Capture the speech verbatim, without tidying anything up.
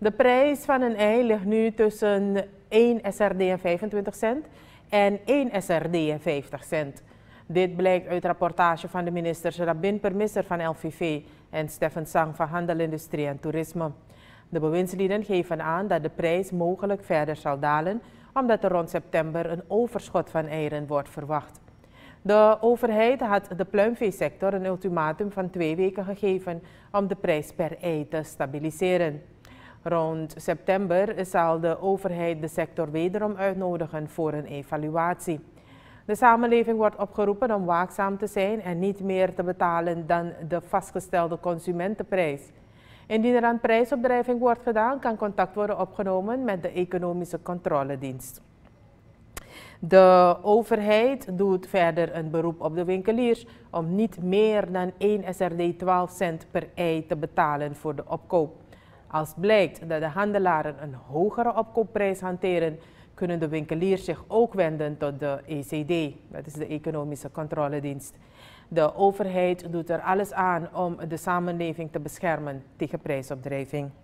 De prijs van een ei ligt nu tussen één S R D en vijfentwintig cent en één S R D en vijftig cent. Dit blijkt uit rapportage van de ministers Rabin Permisser van L V V en Stefan Sang van Handel, Industrie en Toerisme. De bewindslieden geven aan dat de prijs mogelijk verder zal dalen, omdat er rond september een overschot van eieren wordt verwacht. De overheid had de pluimveesector een ultimatum van twee weken gegeven om de prijs per ei te stabiliseren. Rond september zal de overheid de sector wederom uitnodigen voor een evaluatie. De samenleving wordt opgeroepen om waakzaam te zijn en niet meer te betalen dan de vastgestelde consumentenprijs. Indien er aan prijsopdrijving wordt gedaan, kan contact worden opgenomen met de Economische Controledienst. De overheid doet verder een beroep op de winkeliers om niet meer dan één S R D twaalf cent per ei te betalen voor de opkoop. Als blijkt dat de handelaren een hogere opkoopprijs hanteren, kunnen de winkeliers zich ook wenden tot de E C D, dat is de Economische Controledienst. De overheid doet er alles aan om de samenleving te beschermen tegen prijsopdrijving.